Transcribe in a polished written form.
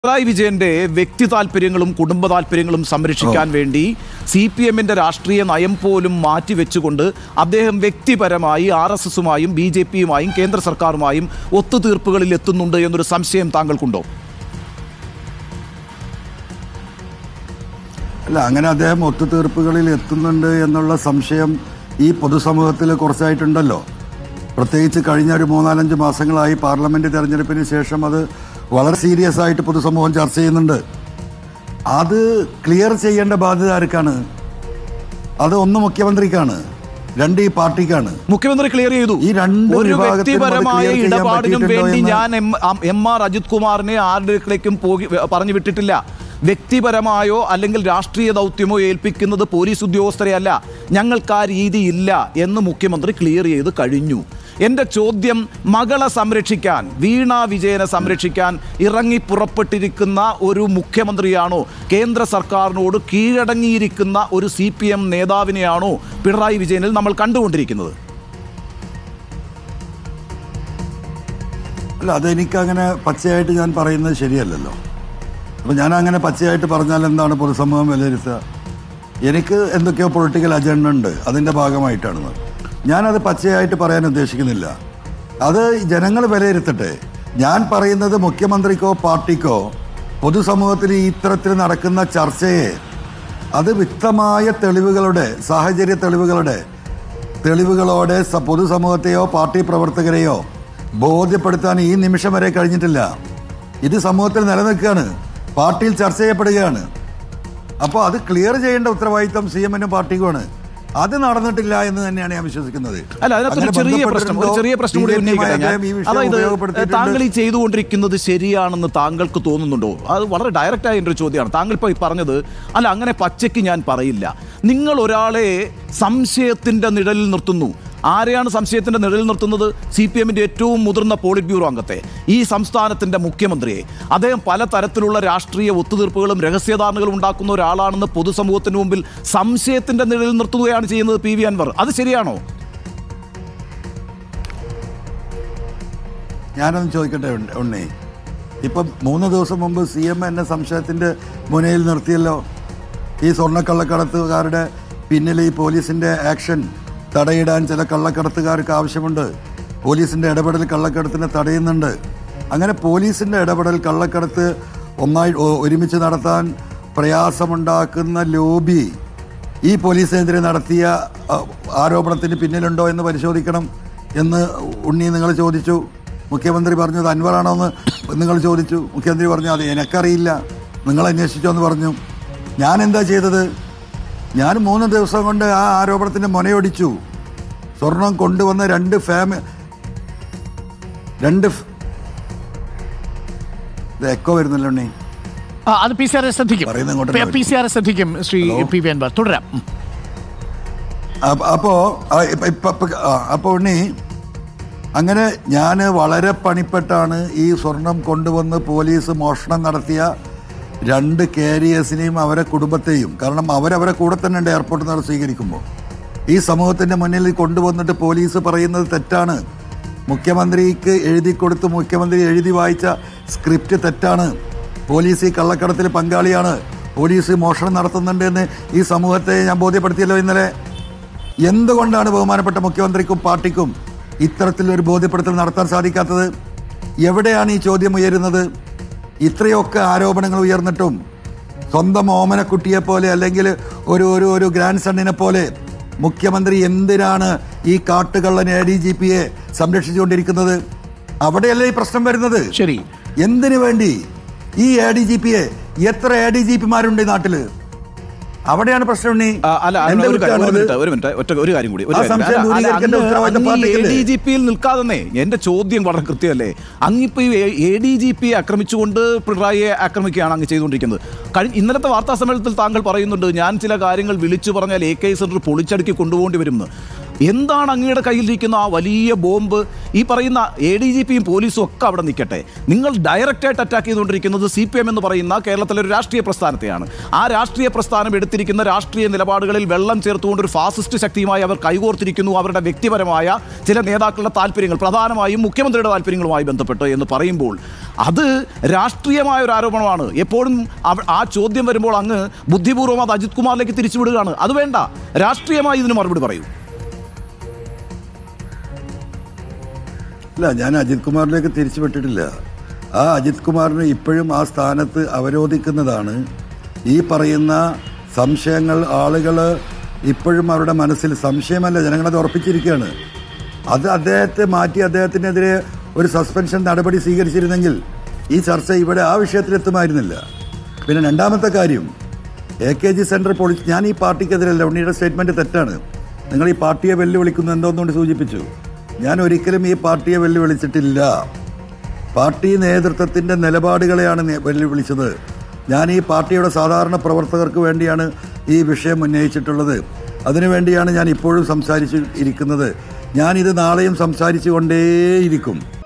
പിണറായി വിജയന്റെ വ്യക്തി താല്പര്യങ്ങളും കുടുംബ താല്പര്യങ്ങളും സംരക്ഷിക്കാൻ വേണ്ടി CPM-ന്റെ രാഷ്ട്രീയ നയം പോലും മാറ്റിവെച്ചുകൊണ്ട് അദ്ദേഹം വ്യക്തിപരമായി RSS-ഉമായും BJP-യുമായും കേന്ദ്ര സർക്കാരുമായും ഒത്തുതീർപ്പുകളിൽ എത്തുന്നുണ്ട് എന്നൊരു സംശയം താങ്കൾക്കുണ്ടോ? അല്ല, അങ്ങനെ അദ്ദേഹം ഒത്തുതീർപ്പുകളിൽ എത്തുന്നുണ്ട് എന്നുള്ള സംശയം ഈ പൊതുസമൂഹത്തിൽ കുറച്ചായിട്ടുണ്ടല്ലോ. പ്രത്യേകിച്ച് കഴിഞ്ഞ ഒരു 3-4 മാസങ്ങളായി പാർലമെന്റ് തെരഞ്ഞെടുപ്പിന് ശേഷം അത് വളരെ സീരിയസ് ആയിട്ട് പൊതുസമൂഹം ചർച്ച ചെയ്യുന്നുണ്ട്. അത് ക്ലിയർ ചെയ്യേണ്ട ബാധ്യത ആർക്കാണ്? അത് ഒന്ന് മുഖ്യമന്ത്രിക്കാണ്, രണ്ട് ഈ പാർട്ടിക്കാണ്. മുഖ്യമന്ത്രി ക്ലിയർ ചെയ്തു. ഈ രണ്ട് ഒരു വ്യക്തിപരമായ ഇടപാടിനും വേണ്ടി ഞാൻ MR അജിത് കുമാറിനെ ആരുടെയും പറഞ്ഞു വിട്ടിട്ടില്ല. വ്യക്തിപരമായോ അല്ലെങ്കിൽ രാഷ്ട്രീയ ദൗത്യമോ ഏൽപ്പിക്കുന്നത് പോലീസ് ഉദ്യോഗസ്ഥരെ അല്ല. ഞങ്ങൾക്ക് ആ രീതിയില്ല എന്ന് മുഖ്യമന്ത്രി ക്ലിയർ ചെയ്ത് കഴിഞ്ഞു. എൻ്റെ ചോദ്യം, മകളെ സംരക്ഷിക്കാൻ, വീണ വിജയനെ സംരക്ഷിക്കാൻ ഇറങ്ങി പുറപ്പെട്ടിരിക്കുന്ന ഒരു മുഖ്യമന്ത്രിയാണോ, കേന്ദ്ര സർക്കാരിനോട് കീഴടങ്ങിയിരിക്കുന്ന ഒരു CPM നേതാവിനെയാണോ പിണറായി വിജയനിൽ നമ്മൾ കണ്ടുകൊണ്ടിരിക്കുന്നത്? അല്ല, അതെനിക്കങ്ങനെ പച്ചയായിട്ട് ഞാൻ പറയുന്നത് ശരിയല്ലല്ലോ. അപ്പോൾ ഞാൻ അങ്ങനെ പച്ചയായിട്ട് പറഞ്ഞാൽ എന്താണ് പൊതുസമൂഹം വിലയിരുത്തുക? എനിക്ക് എന്തൊക്കെയോ പൊളിറ്റിക്കൽ അജണ്ട ഉണ്ട്, അതിൻ്റെ ഭാഗമായിട്ടാണ്. ഞാനത് പച്ചയായിട്ട് പറയാൻ ഉദ്ദേശിക്കുന്നില്ല. അത് ജനങ്ങൾ വിലയിരുത്തട്ടെ. ഞാൻ പറയുന്നത് മുഖ്യമന്ത്രിക്കോ പാർട്ടിക്കോ പൊതുസമൂഹത്തിൽ ഇത്തരത്തിൽ നടക്കുന്ന ചർച്ചയെ അത് വ്യക്തമായ തെളിവുകളുടെ, സാഹചര്യ തെളിവുകളോടെ പൊതുസമൂഹത്തെയോ പാർട്ടി പ്രവർത്തകരെയോ ബോധ്യപ്പെടുത്താൻ ഈ നിമിഷം വരെ കഴിഞ്ഞിട്ടില്ല. ഇത് സമൂഹത്തിൽ നിലനിൽക്കുകയാണ്, പാർട്ടിയിൽ ചർച്ച ചെയ്യപ്പെടുകയാണ്. അപ്പോൾ അത് ക്ലിയർ ചെയ്യേണ്ട ഉത്തരവാദിത്തം CM-നും പാർട്ടിക്കുമാണ്. അത് നടന്നിട്ടില്ല എന്ന് തന്നെയാണ് ഞാൻ വിശ്വസിക്കുന്നത്. അല്ല, അതിനകത്തൊരു ചെറിയ പ്രശ്നം കൂടി ഉന്നയിക്കട്ടെ. അതായത് താങ്കൾ ഈ ചെയ്തുകൊണ്ടിരിക്കുന്നത് ശരിയാണെന്ന് താങ്കൾക്ക് തോന്നുന്നുണ്ടോ? അത് വളരെ ഡയറക്റ്റായ എൻ്റെ ഒരു ചോദ്യമാണ്. താങ്കൾ ഇപ്പോൾ പറഞ്ഞത്, അല്ല അങ്ങനെ പച്ചയ്ക്ക് ഞാൻ പറയില്ല. നിങ്ങൾ ഒരാളെ സംശയത്തിൻ്റെ നിഴലിൽ നിർത്തുന്നു. ആരെയാണ് സംശയത്തിൻ്റെ നിഴലിൽ നിർത്തുന്നത്? CPM-ന്റെ ഏറ്റവും മുതിർന്ന പോളിറ്റ് ബ്യൂറോ അംഗത്തെ, ഈ സംസ്ഥാനത്തിൻ്റെ മുഖ്യമന്ത്രിയെ. അദ്ദേഹം പലതരത്തിലുള്ള രാഷ്ട്രീയ ഒത്തുതീർപ്പുകളും രഹസ്യധാരണകളും ഉണ്ടാക്കുന്ന ഒരാളാണെന്ന് പൊതുസമൂഹത്തിന് മുമ്പിൽ സംശയത്തിൻ്റെ നിഴലിൽ നിർത്തുകയാണ് ചെയ്യുന്നത് PV അൻവർ. അത് ശരിയാണോ? ഞാനൊന്ന് ചോദിക്കട്ടെ ഉണ്ണി, ഇപ്പം 3 ദിവസം മുമ്പ് CM എന്നെ സംശയത്തിൻ്റെ മുനയിൽ നിർത്തിയല്ലോ. ഈ സ്വർണ്ണക്കള്ളക്കടത്തുകാരുടെ പിന്നിൽ ഈ പോലീസിൻ്റെ ആക്ഷൻ തടയിടാൻ ചില കള്ളക്കടത്തുകാർക്ക് ആവശ്യമുണ്ട്. പോലീസിൻ്റെ ഇടപെടൽ കള്ളക്കടത്തിനെ തടയുന്നുണ്ട്. അങ്ങനെ പോലീസിൻ്റെ ഇടപെടൽ കള്ളക്കടത്ത് ഒരുമിച്ച് നടത്താൻ പ്രയാസമുണ്ടാക്കുന്ന ലോബി ഈ പോലീസിനെതിരെ നടത്തിയ ആരോപണത്തിന് പിന്നിലുണ്ടോ എന്ന് പരിശോധിക്കണം എന്ന് ഉണ്ണി നിങ്ങൾ ചോദിച്ചു. മുഖ്യമന്ത്രി പറഞ്ഞത് അൻവറാണോ എന്ന് നിങ്ങൾ ചോദിച്ചു. മുഖ്യമന്ത്രി പറഞ്ഞു അത് എനിക്കറിയില്ല, നിങ്ങൾ അന്വേഷിച്ചോ എന്ന് പറഞ്ഞു. ഞാൻ എന്താ ചെയ്തത്? ഞാൻ 3 ദിവസം കൊണ്ട് ആ ആരോപണത്തിൻ്റെ മുനയൊടിച്ചു. സ്വർണം കൊണ്ടുവന്ന രണ്ട് എക്കോ വരുന്നല്ലോ ഉണ്ണി. അത് PCR ശ്രദ്ധിക്കും ശ്രീ PV അൻവർ. തുടരാം. അപ്പോൾ ഉണ്ണി, അങ്ങനെ ഞാൻ വളരെ പണിപ്പെട്ടാണ് ഈ സ്വർണം കൊണ്ടുവന്ന് പോലീസ് മോഷണം നടത്തിയ 2 കാരിയേഴ്സിനെയും അവരെ കുടുംബത്തെയും, കാരണം അവരവരെ കൂടെ തന്നെ ഉണ്ട് എയർപോർട്ടിൽ നിന്ന് സ്വീകരിക്കുമ്പോൾ, ഈ സമൂഹത്തിൻ്റെ മുന്നിൽ കൊണ്ടുവന്നിട്ട് പോലീസ് പറയുന്നത് തെറ്റാണ്. മുഖ്യമന്ത്രിക്ക് എഴുതി കൊടുത്ത് മുഖ്യമന്ത്രി എഴുതി വായിച്ച സ്ക്രിപ്റ്റ് തെറ്റാണ്. പോലീസ് ഈ കള്ളക്കടത്തിൽ പങ്കാളിയാണ്, പോലീസ് മോഷണം നടത്തുന്നുണ്ട് എന്ന് ഈ സമൂഹത്തെ ഞാൻ ബോധ്യപ്പെടുത്തിയല്ലോ ഇന്നലെ. എന്തുകൊണ്ടാണ് ബഹുമാനപ്പെട്ട മുഖ്യമന്ത്രിക്കും പാർട്ടിക്കും ഇത്തരത്തിലൊരു ബോധ്യപ്പെടുത്തൽ നടത്താൻ സാധിക്കാത്തത്? എവിടെയാണ് ഈ ചോദ്യം ഉയരുന്നത്? ഇത്രയൊക്കെ ആരോപണങ്ങൾ ഉയർന്നിട്ടും സ്വന്തം ഓമനക്കുട്ടിയെ പോലെ അല്ലെങ്കിൽ ഒരു ഗ്രാൻഡ് സണ്ണിനെ പോലെ മുഖ്യമന്ത്രി എന്തിനാണ് ഈ കാട്ടുകള്ളൻ ADGP-യെ സംരക്ഷിച്ചുകൊണ്ടിരിക്കുന്നത്? അവിടെയല്ലേ ഈ പ്രശ്നം വരുന്നത്? ശരി, എന്തിനു വേണ്ടി ഈ ADGP-യെ? എത്ര ADGP-മാരുണ്ട് ഈ നാട്ടില്? അവിടെയാണ് പ്രശ്നം. ഒരു കാര്യം കൂടി, ADGP-യിൽ നിൽക്കാതെ എന്റെ ചോദ്യം വളരെ കൃത്യമല്ലേ? അങ്ങിപ്പോ ADGP-യെ ആക്രമിച്ചുകൊണ്ട് പിണറായിയെ ആക്രമിക്കുകയാണ് അങ്ങ് ചെയ്തുകൊണ്ടിരിക്കുന്നത്. ഇന്നലത്തെ വാർത്താ സമ്മേളനത്തിൽ താങ്കൾ പറയുന്നുണ്ട്, ഞാൻ ചില കാര്യങ്ങൾ വിളിച്ചു പറഞ്ഞാൽ AK സെന്റർ പൊളിച്ചടുക്കി കൊണ്ടുപോകേണ്ടി വരുമെന്ന്. എന്താണ് അങ്ങയുടെ കയ്യിലിരിക്കുന്ന ആ വലിയ ബോംബ്? ഈ പറയുന്ന ADGPയും പോലീസും ഒക്കെ അവിടെ നിൽക്കട്ടെ, നിങ്ങൾ ഡയറക്റ്റായിട്ട് അറ്റാക്ക് ചെയ്തുകൊണ്ടിരിക്കുന്നത് CPM എന്ന് പറയുന്ന കേരളത്തിലെ ഒരു രാഷ്ട്രീയ പ്രസ്ഥാനത്തെയാണ്. ആ രാഷ്ട്രീയ പ്രസ്ഥാനം എടുത്തിരിക്കുന്ന രാഷ്ട്രീയ നിലപാടുകളിൽ വെള്ളം ചേർത്തുകൊണ്ട് ഒരു ഫാസിസ്റ്റ് ശക്തിയുമായി അവർ കൈകോർത്തിരിക്കുന്നു. അവരുടെ വ്യക്തിപരമായ ചില നേതാക്കളുടെ താല്പര്യങ്ങൾ, പ്രധാനമായും മുഖ്യമന്ത്രിയുടെ താല്പര്യങ്ങളുമായി ബന്ധപ്പെട്ട് എന്ന് പറയുമ്പോൾ അത് രാഷ്ട്രീയമായ ഒരു ആരോപണമാണ്. എപ്പോഴും ആ ചോദ്യം വരുമ്പോൾ അങ്ങ് ബുദ്ധിപൂർവ്വം അത് അജിത് കുമാറിലേക്ക് തിരിച്ചുവിടുകയാണ്. അത് വേണ്ട, രാഷ്ട്രീയമായി ഇതിന് മറുപടി പറയൂ. ഇല്ല, ഞാൻ അജിത് കുമാറിലേക്ക് തിരിച്ചുവിട്ടിട്ടില്ല. ആ അജിത് കുമാറിനെ ഇപ്പോഴും ആ സ്ഥാനത്ത് അവരോധിക്കുന്നതാണ് ഈ പറയുന്ന സംശയങ്ങൾ. ആളുകൾ ഇപ്പോഴും അവരുടെ മനസ്സിൽ സംശയമല്ല, ജനങ്ങളത് ഉറപ്പിച്ചിരിക്കുകയാണ്. അത് അദ്ദേഹത്തെ മാറ്റി അദ്ദേഹത്തിനെതിരെ ഒരു സസ്പെൻഷൻ നടപടി സ്വീകരിച്ചിരുന്നെങ്കിൽ ഈ ചർച്ച ഇവിടെ ആ വിഷയത്തിലെത്തുമായിരുന്നില്ല. പിന്നെ രണ്ടാമത്തെ കാര്യം, AKG സെൻട്രൽ പോലീസ്, ഞാൻ ഈ പാർട്ടിക്കെതിരല്ല. ഉണ്ണിയുടെ സ്റ്റേറ്റ്മെൻറ്റ് തെറ്റാണ്. നിങ്ങൾ ഈ പാർട്ടിയെ വെല്ലുവിളിക്കുന്നു എന്തോന്നുകൊണ്ട് സൂചിപ്പിച്ചു. ഞാൻ ഒരിക്കലും ഈ പാർട്ടിയെ വെല്ലുവിളിച്ചിട്ടില്ല. പാർട്ടി നേതൃത്വത്തിൻ്റെ നിലപാടുകളെയാണ് വെല്ലുവിളിച്ചത്. ഞാൻ ഈ പാർട്ടിയുടെ സാധാരണ പ്രവർത്തകർക്ക് വേണ്ടിയാണ് ഈ വിഷയം ഉന്നയിച്ചിട്ടുള്ളത്. അതിനുവേണ്ടിയാണ് ഞാൻ ഇപ്പോഴും സംസാരിച്ചു ഇരിക്കുന്നത്. ഞാനിത് നാളെയും സംസാരിച്ചു കൊണ്ടേയിരിക്കും.